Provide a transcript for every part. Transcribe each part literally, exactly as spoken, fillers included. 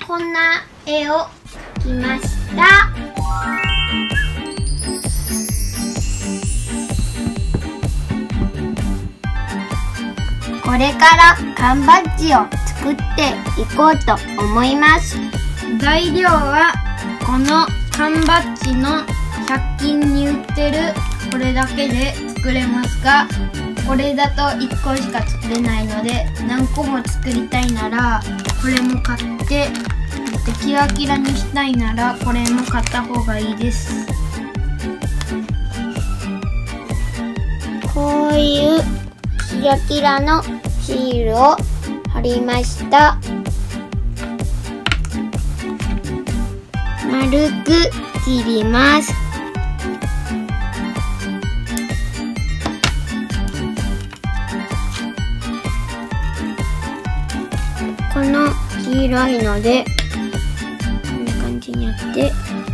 こんな絵を描きました。これから缶バッジを作っていこうと思います。材料はこの缶バッジのひゃく均に売ってるこれだけで作れますが、これだといっこしか作れないので、何個も作りたいならこれも買って、キラキラにしたいならこれも買った方がいいです。こういうキラキラのシールを貼りました。丸く切ります。この黄色いのでこんな感じにやって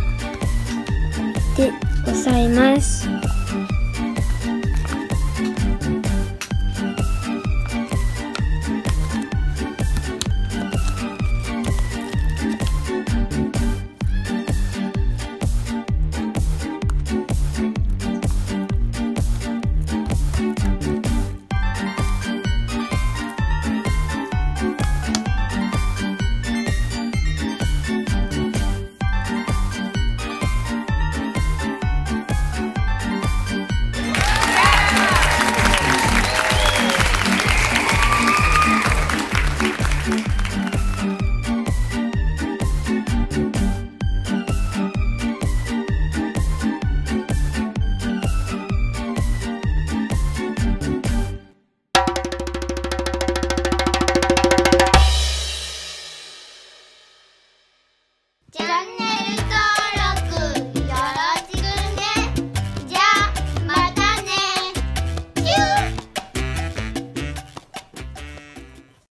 で押さえます。チャンネル